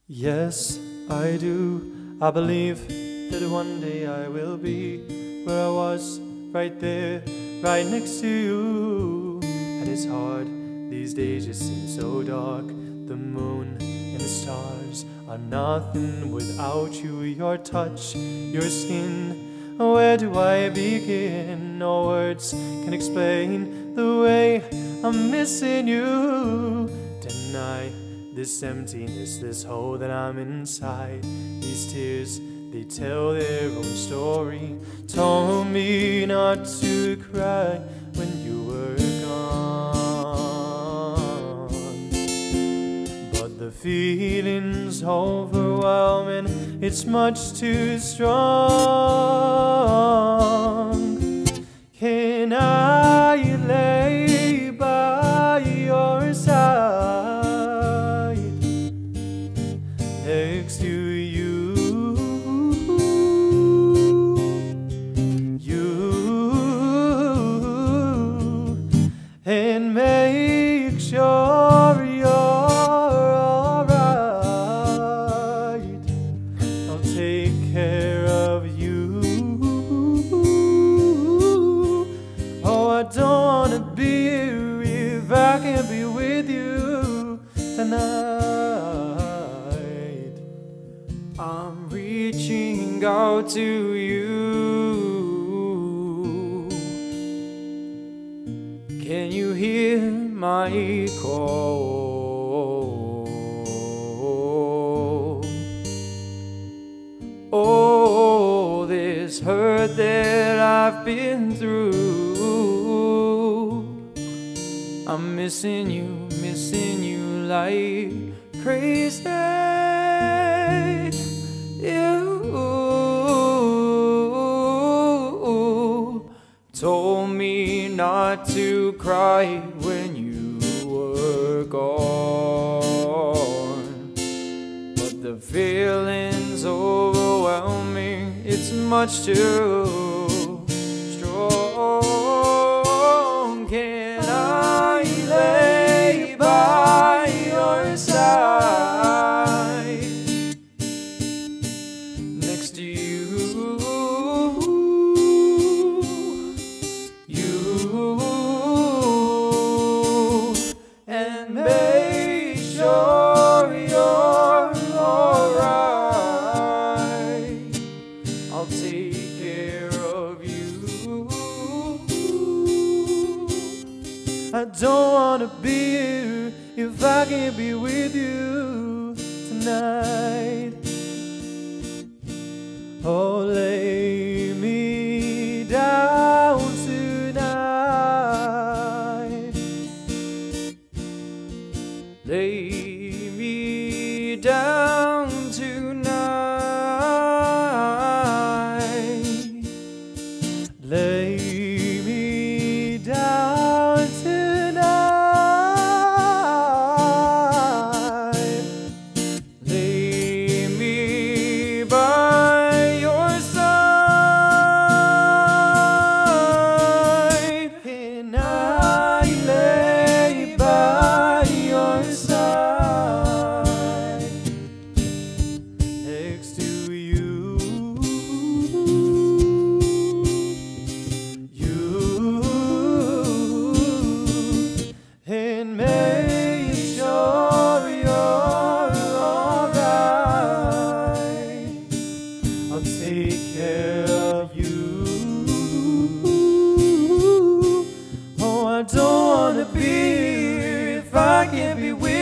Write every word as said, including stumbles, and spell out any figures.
Yes, I do. I believe that one day I will be where I was, right there, right next to you. And it's hard, these days just seem so dark. The moon and the stars are nothing without you. Your touch, your skin, where do I begin? No words can explain the way I'm missing you. Deny this emptiness, this hole that I'm inside. These tears, they tell their own story. Told me not to cry when you were gone, but the feeling's overwhelming. It's much too strong. Can I lay by your side next to you, you, and make sure you're alright? I'll take care of you. Oh, I don't wanna be here if I can't be with you tonight. I'm reaching out to you. Can you hear my call? Oh, this hurt that I've been through, I'm missing you, missing you like crazy. You told me not to cry when you were gone, but the feeling's overwhelming. It's much too strong. Can I lay by your side next to you, you, and make sure you're alright? I'll take care of you. I don't wanna be here if I can't be with you tonight. Oh, lay me down tonight. Lay me down tonight. Lay me down tonight. Lay me by your side. Can I lay by your side next to you, you, and make sure you're alright? I'll take care of you. Oh, I don't wanna be here if I can't be with you.